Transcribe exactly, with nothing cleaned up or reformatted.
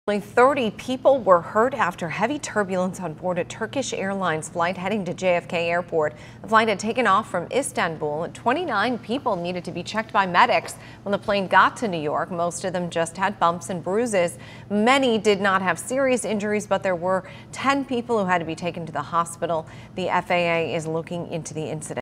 Only thirty people were hurt after heavy turbulence on board a Turkish Airlines flight heading to J F K Airport. The flight had taken off from Istanbul, and twenty-nine people needed to be checked by medics when the plane got to New York. Most of them just had bumps and bruises. Many did not have serious injuries, but there were ten people who had to be taken to the hospital. The F A A is looking into the incident.